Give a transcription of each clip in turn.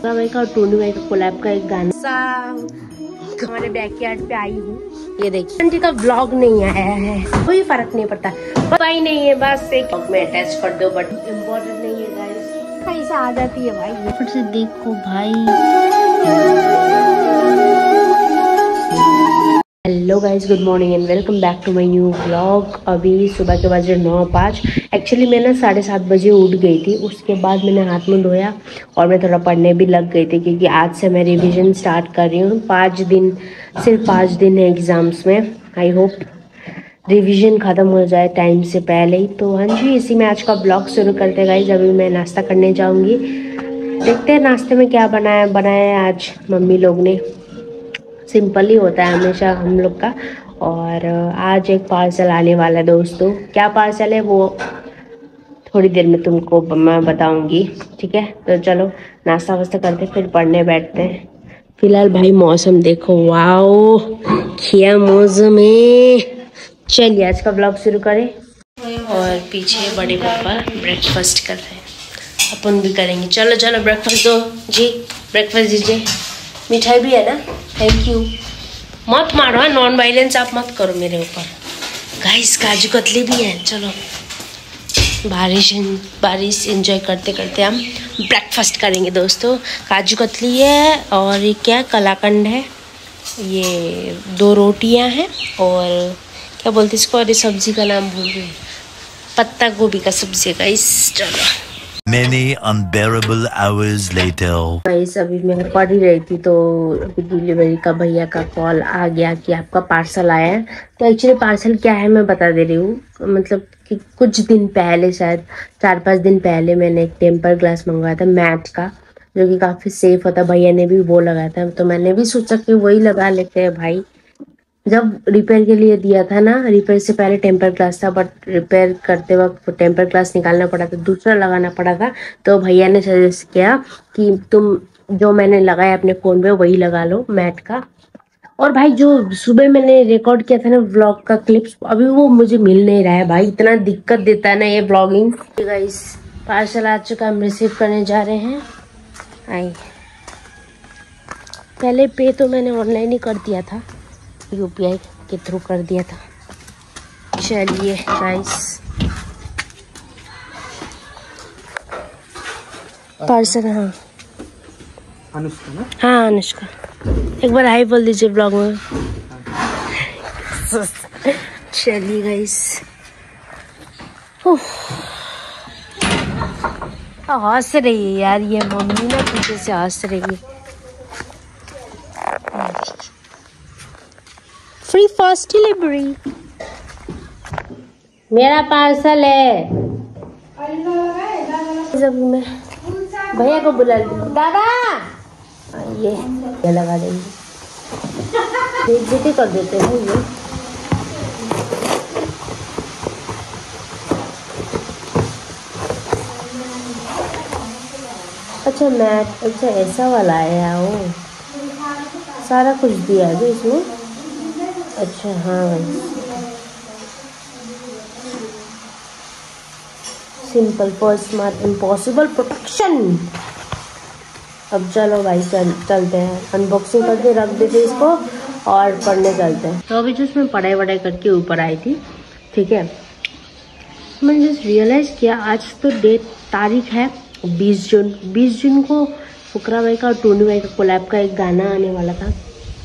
भाई का और टोनी भाई का कोलैब का एक गाना हमारे बैकयार्ड पे आई हूँ। ये देखिए आंटी का व्लॉग नहीं आया है, कोई फर्क नहीं पड़ता, पता ही नहीं है, बस एक में अटैच कर दो, बट इम्पोर्टेंट नहीं है गाइस, कैसे आ जाती है भाई। फिर से देखो भाई। Hello guys, good morning and welcome back to my new vlog. अभी सुबह के बजे 9:05। एक्चुअली मैं ना 7:30 बजे उठ गई थी। उसके बाद मैंने हाथ मुंह धोया और मैं थोड़ा पढ़ने भी लग गई थी, क्योंकि आज से मैं रिवीजन स्टार्ट कर रही हूँ। 5 दिन, सिर्फ 5 दिन है एग्ज़ाम्स में। आई होप रिवीजन ख़त्म हो जाए टाइम से पहले ही। तो हाँ जी, इसी में आज का ब्लॉग शुरू करते गाइज। अभी मैं नाश्ता करने जाऊँगी, देखते हैं नाश्ते में क्या बनाया है आज मम्मी लोग ने। सिंपल ही होता है हमेशा हम लोग का। और आज एक पार्सल आने वाला है दोस्तों। क्या पार्सल है वो थोड़ी देर में तुमको मैं बताऊंगी, ठीक है। तो चलो नाश्ता वास्ता करते फिर पढ़ने बैठते हैं। फिलहाल भाई मौसम देखो, वाओ क्या मौसम है। चलिए आज का ब्लॉग शुरू करें। और पीछे बड़े पापा ब्रेकफास्ट कर रहे हैं, अपन भी करेंगे। चलो चलो ब्रेकफास्ट दो जी, ब्रेकफास्ट दीजिए। मिठाई भी है ना, थैंक यू। मत मारो, हाँ नॉन वायलेंस आप मत करो मेरे ऊपर। गाइस काजू कतली भी है। चलो बारिश एंजॉय करते करते हम ब्रेकफास्ट करेंगे दोस्तों। काजू कतली है और ये क्या कलाकंद है, ये 2 रोटियां हैं और क्या बोलते इसको, और ये सब्जी का नाम भूल गई, पत्ता गोभी का सब्जी है गाइस। चलो Many unbearable hours later. Guys अभी मैं पढ़ ही रही थी, तो अभी डिलीवरी का भैया का कॉल आ गया कि आपका पार्सल आया है। तो एक्चुअली पार्सल क्या है मैं बता दे रही हूँ। मतलब कि कुछ दिन पहले, शायद 4-5 दिन पहले, मैंने एक टेम्पर ग्लास मंगवाया था मैट का, जो कि काफ़ी सेफ होता। भैया ने भी वो लगाया था, तो मैंने भी सोचा कि वही लगा लेते हैं भाई। जब रिपेयर के लिए दिया था ना, रिपेयर से पहले टेम्पर ग्लास था, बट रिपेयर करते वक्त टेम्पर ग्लास निकालना पड़ा था, दूसरा लगाना पड़ा था। तो भैया ने सजेस्ट किया कि तुम जो मैंने लगाया अपने फ़ोन पे वही लगा लो मैट का। और भाई जो सुबह मैंने रिकॉर्ड किया था ना व्लॉग का क्लिप्स, अभी वो मुझे मिल नहीं रहा है भाई, इतना दिक्कत देता है ना ये व्लॉगिंग। गाइस पार्सल आ चुका, हम रिसीव करने जा रहे हैं। आई पहले पे तो मैंने ऑनलाइन ही कर दिया था, यूपीआई के थ्रू कर दिया था। चलिए गाइस पार्सल, हाँ अनुष्का ना, हाँ अनुष्का, एक बार हाई बोल दीजिए ब्लॉग में। चलिए गाइस, हंस रही है यार ये मम्मी ना, पीछे से हंस रही है। फ्री फास्ट डिलीवरी, मेरा पार्सल है। जब मैं भैया को बुला ली, दादा ये लगा देंगे, बेइज्जती कर देते हैं ये। अच्छा मैट, अच्छा ऐसा वाला आया वो, सारा कुछ दिया है इसमें। अच्छा हाँ भाई, simple for smart impossible protection. अब चलो भाई चलते हैं, अनबॉक्सिंग करके रख देते इसको और पढ़ने चलते हैं। तो अभी जस्ट मैं पढ़ाई वढ़ाई करके ऊपर आई थी, ठीक है। मैंने जस्ट रियलाइज़ किया आज तो तारीख है 20 जून। 20 जून को फुकरा भाई का और टोनी भाई का कोलैब का एक गाना आने वाला था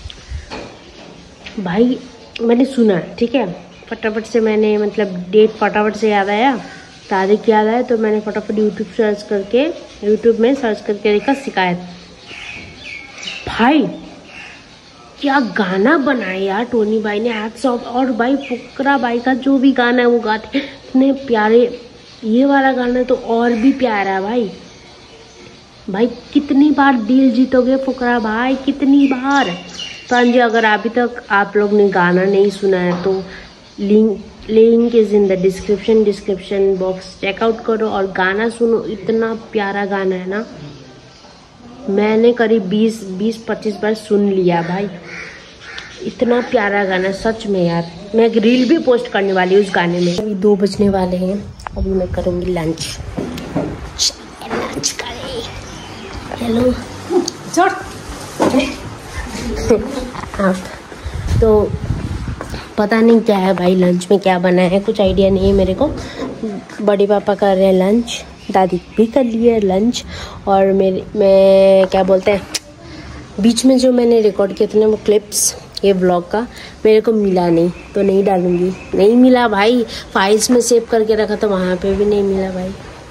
भाई। मैंने सुना, ठीक है, फटाफट से मैंने, मतलब डेट फटाफट से याद आया, तारीख याद आया, तो मैंने फटाफट यूट्यूब में सर्च करके देखा शिकायत। भाई क्या गाना बनाया यार टोनी भाई ने, हैट्स ऑफ। और भाई फुकरा भाई का जो भी गाना है वो गाते इतने प्यारे। ये वाला गाना तो और भी प्यारा है भाई। भाई कितनी बार दिल जीतोगे फुकरा भाई, कितनी बार। तो हाँ जी, अगर अभी तक आप लोग ने गाना नहीं सुना है तो link is in the description box, check out करो और गाना सुनो। इतना प्यारा गाना है ना, मैंने करीब 20-25 बार सुन लिया भाई। इतना प्यारा गाना सच में यार। मैं एक रील भी पोस्ट करने वाली हूँ उस गाने में। अभी 2 बजने वाले हैं, अभी मैं करूँगी लंच। लंच करें। हेलो छोड़। तो पता नहीं क्या है भाई, लंच में क्या बना है कुछ आइडिया नहीं है मेरे को। बड़े पापा कर रहे हैं लंच, दादी भी कर लिए है लंच, और मैं क्या बोलते हैं, बीच में जो मैंने रिकॉर्ड किए थे ना वो क्लिप्स ये व्लॉग का, मेरे को मिला नहीं तो नहीं डालूंगी। नहीं मिला भाई, फाइल्स में सेव करके रखा था वहाँ पे भी नहीं मिला भाई।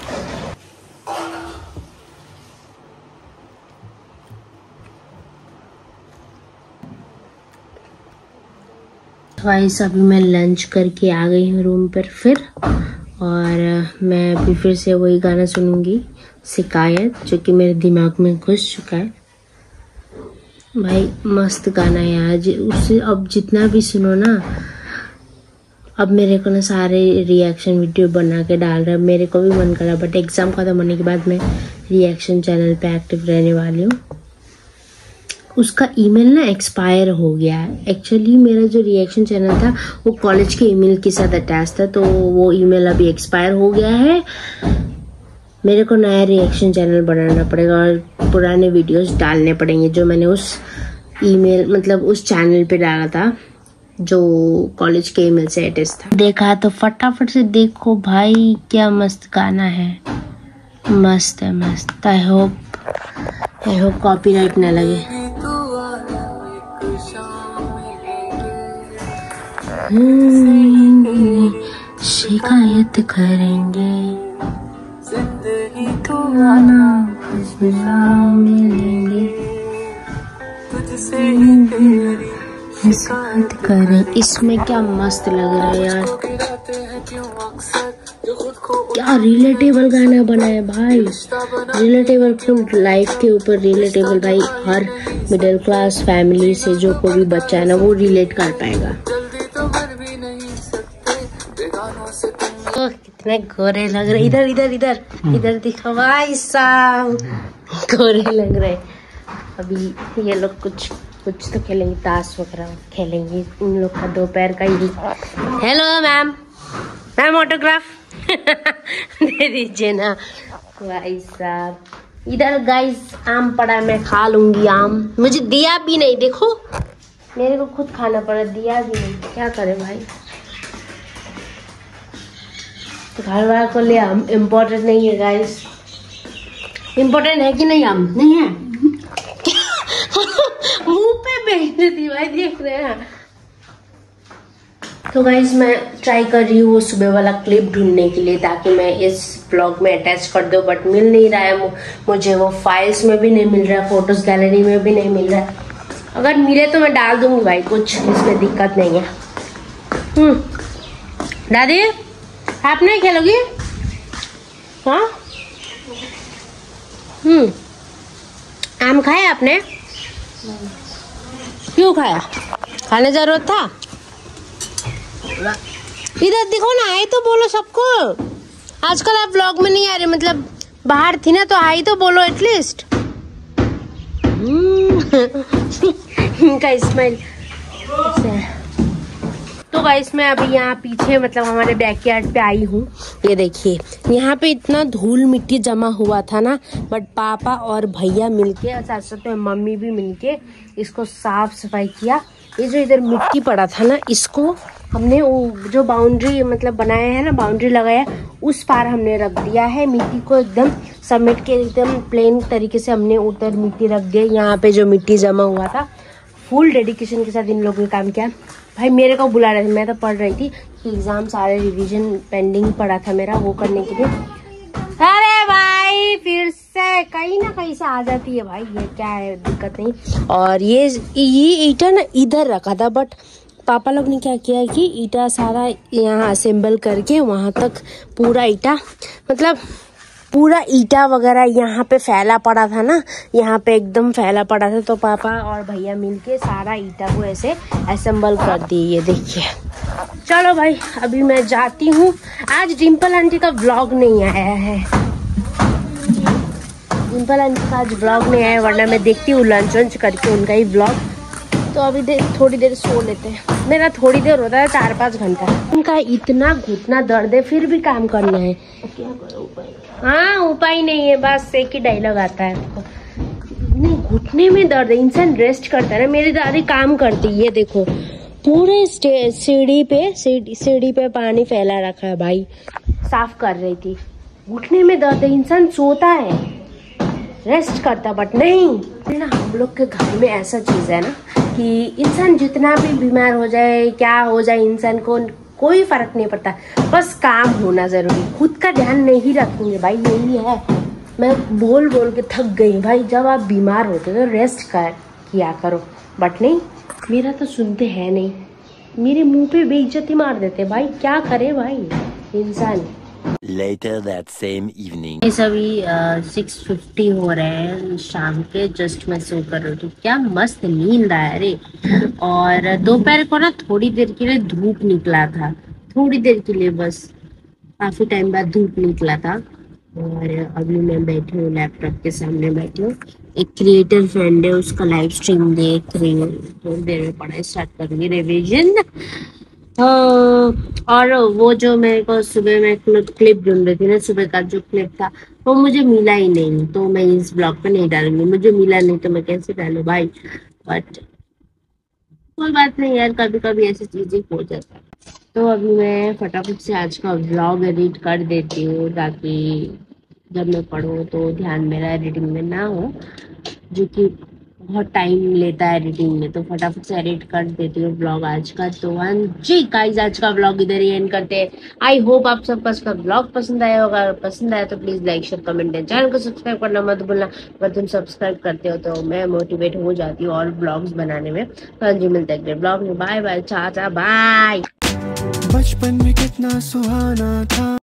गाइस अभी मैं लंच करके आ गई हूँ रूम पर फिर, और मैं अभी फिर से वही गाना सुनूंगी, शिकायत, जो कि मेरे दिमाग में घुस चुका है। भाई मस्त गाना है यार, उससे अब जितना भी सुनो ना, अब मेरे को ना सारे रिएक्शन वीडियो बना के डाल रहा है, मेरे को भी मन कर रहा, बट एग्जाम खत्म होने के बाद मैं रिएक्शन चैनल पे एक्टिव रहने वाली हूँ। उसका ईमेल ना एक्सपायर हो गया है। एक्चुअली मेरा जो रिएक्शन चैनल था वो कॉलेज के ईमेल के साथ अटैच था, तो वो ईमेल अभी एक्सपायर हो गया है। मेरे को नया रिएक्शन चैनल बनाना पड़ेगा और पुराने वीडियोस डालने पड़ेंगे जो मैंने उस ईमेल मतलब उस चैनल पे डाला था जो कॉलेज के ईमेल से अटैच था। देखा तो फटाफट से देखो भाई, क्या मस्त गाना है, मस्त है मस्त। आई होप कॉपीराइट ना लगे। शिकायत करेंगे जिंदगी तो आना मिलेंगे तुझसे ही शिकायत करें। इसमें क्या मस्त लग रहा है यार, क्या रिलेटेबल गाना बना है भाई, रिलेटेबल फिल्म, लाइफ के ऊपर रिलेटेबल। भाई हर मिडिल क्लास फैमिली से जो कोई भी बच्चा है ना वो रिलेट कर पाएगा। कितने गोरे लग रहे, इधर इधर इधर इधर दिखो भाई साहब, गोरे लग रहे। अभी ये लोग कुछ तो खेलेंगे, ताश वगैरह खेलेंगे, इन लोग का दोपहर का ही। हेलो मैम ऑटोग्राफ दे दीजिए ना भाई साहब। इधर गाइस आम पड़ा, मैं खा लूंगी आम, मुझे दिया भी नहीं, देखो मेरे को खुद खाना पड़ा, दिया भी नहीं, क्या करे भाई। घर वाले को ले आम इम्पोर्टेंट नहीं है गाइस, इम्पोर्टेंट है कि नहीं, आम नहीं है मुंह पे बैठ थी भाई, देख रहे हैं। तो गाइस मैं ट्राई कर रही हूँ वो सुबह वाला क्लिप ढूंढने के लिए ताकि मैं इस ब्लॉग में अटैच कर दूँ, बट मिल नहीं रहा है मुझे, वो फाइल्स में भी नहीं मिल रहा है, फोटोज गैलरी में भी नहीं मिल रहा है। अगर मिले तो मैं डाल दूंगी भाई, कुछ इसमें दिक्कत नहीं है। दादी आप नहीं खेलोगी? हाँ आम खाया आपने? क्यों खाया? खाने जरूरत था? इधर दिखो ना, आए तो बोलो सबको। आजकल आप व्लॉग में नहीं आ रहे, मतलब बाहर थी ना तो आई तो बोलो एटलीस्ट। इनका स्माइल। तो गाइस मैं अभी यहाँ पीछे मतलब हमारे बैकयार्ड पे आई हूँ। ये देखिए यहाँ पे इतना धूल मिट्टी जमा हुआ था ना, बट पापा और भैया मिलके और साथ साथ में मम्मी भी मिलके इसको साफ सफाई किया। ये जो इधर मिट्टी पड़ा था ना, इसको हमने वो जो बाउंड्री मतलब बनाया है ना, बाउंड्री लगाया, उस पार हमने रख दिया है। मिट्टी को एकदम समेट के एकदम प्लेन तरीके से हमने उधर मिट्टी रख दी। यहाँ पे जो मिट्टी जमा हुआ था, फुल डेडिकेशन के साथ इन लोगों ने काम किया। भाई मेरे को बुला रहे थे, मैं तो पढ़ रही थी, एग्जाम सारे रिवीजन पेंडिंग पड़ा था मेरा, वो करने के लिए। अरे भाई फिर से कहीं ना कहीं से आ जाती है भाई, ये क्या है, दिक्कत नहीं। और ये ईटा ना इधर रखा था, बट पापा लोग ने क्या किया कि ईटा सारा यहाँ असेंबल करके वहां तक पूरा ईटा मतलब पूरा ईटा वगैरह यहाँ पे फैला पड़ा था ना, यहाँ पे एकदम फैला पड़ा था, तो पापा और भैया मिलके सारा ईटा को ऐसे असेंबल कर दिए। ये देखिए। चलो भाई अभी मैं जाती हूँ। आज डिम्पल आंटी का व्लॉग नहीं आया है, डिम्पल आंटी का आज व्लॉग नहीं आया, वरना मैं देखती हूँ लंच वंच करके उनका ही व्लॉग। तो अभी थोड़ी देर सो लेते हैं। मेरा थोड़ी देर होता है 4-5 घंटा। उनका इतना घुटना दर्द है, फिर भी काम करना है। क्या करो उपाय? हाँ उपाय नहीं है, बस एक ही डायलॉग आता है आपको। नहीं, घुटने में दर्द है, इंसान रेस्ट करता है ना। मेरी दादी काम करती, ये देखो पूरे सीढ़ी पे पानी फैला रखा है भाई, साफ कर रही थी। घुटने में दर्द है, इंसान सोता है, रेस्ट करता, बट नहीं ना। हम लोग के घर में ऐसा चीज है ना कि इंसान जितना भी बीमार हो जाए, क्या हो जाए, इंसान को कोई फर्क नहीं पड़ता, बस काम होना जरूरी। खुद का ध्यान नहीं रखेंगे भाई, यही है। मैं बोल बोल के थक गई भाई, जब आप बीमार होते तो रेस्ट किया करो, बट नहीं, मेरा तो सुनते हैं नहीं, मेरे मुंह पे बेइज्जती मार देते भाई। क्या करे भाई इंसान। Later that same evening. इस अभी 6:50 हो रहे हैं शाम के, जस्ट मैं सो कर रही थी। क्या मस्त नींद आया रे। और दोपहर को ना थोड़ी देर के लिए धूप निकला था, थोड़ी देर के लिए बस, काफी टाइम बाद धूप निकला था। और अभी मैं बैठी हूँ, लैपटॉप के सामने बैठी हूँ। एक क्रिएटर फ्रेंड है, उसका लाइव स्ट्रीम देख रही हूँ। थोड़ी देर में पढ़ाई स्टार्ट करूंगी, रिविजन। और वो जो मेरे को सुबह में क्लिप ढूंढ रही थी ना, सुबह का जो क्लिप था वो मुझे मिला ही नहीं, तो मैं इस ब्लॉग पे नहीं डालूंगी। मुझे मिला नहीं तो मैं कैसे डालूं भाई। बट कोई बात नहीं यार, कभी कभी ऐसी चीजें हो जाता है। तो अभी मैं फटाफट से आज का व्लॉग एडिट कर देती हूँ, ताकि जब मैं पढूं तो ध्यान मेरा एडिटिंग में ना हो, जो कि बहुत टाइम लेता है एडिटिंग में। तो फटाफट से एडिट कर देती हूँ व्लॉग आज का। तो जी गाइस, आज का व्लॉग इधर ही एंड करते हैं। आई होप आप सबको इसका व्लॉग पसंद आया होगा। अगर पसंद आया तो please like share comment and channel को सब्सक्राइब करना मत भूलना। अगर तुम सब्सक्राइब करते हो तो मैं मोटिवेट हो जाती हूँ और ब्लॉग्स बनाने में। तो जी मिलते हैं अगले ब्लॉग में। बाय बाय, चाचा बाय। बचपन में कितना सुहाना था।